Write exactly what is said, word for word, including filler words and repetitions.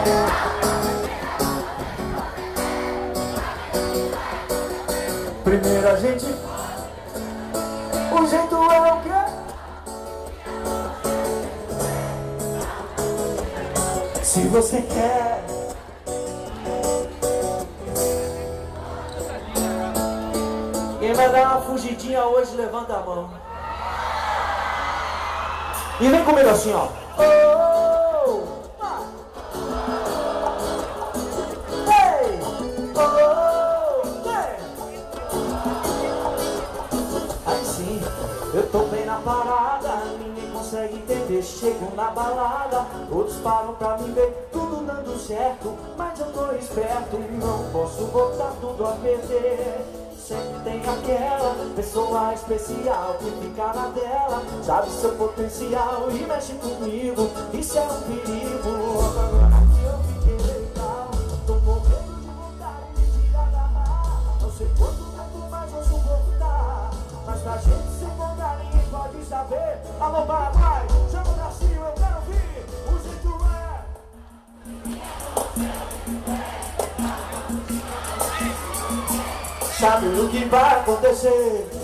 Primeiro a gente, o jeito é o quê? Se você quer. Quem vai dar uma fugidinha hoje, levanta a mão. E vem comigo assim, ó. Oh, ah. Hey, oh, hey. Aí sim, eu tô bem na parada, ninguém consegue entender. Chego na balada, outros param pra me ver, tudo dando certo, mas eu tô esperto, não posso botar tudo a perder. Sempre tem aquela pessoa especial que fica na dela, sabe seu potencial e mexe comigo, isso é um perigo. Agora que eu fiquei legal, tô morrendo de vontade de tirar da barra. Não sei quanto tempo mais eu suportar, mas pra gente se encontrar ninguém pode saber. Alô Paraguai, chama o Brasil, eu quero ouvir, o jeito é. Sabe o que vai acontecer?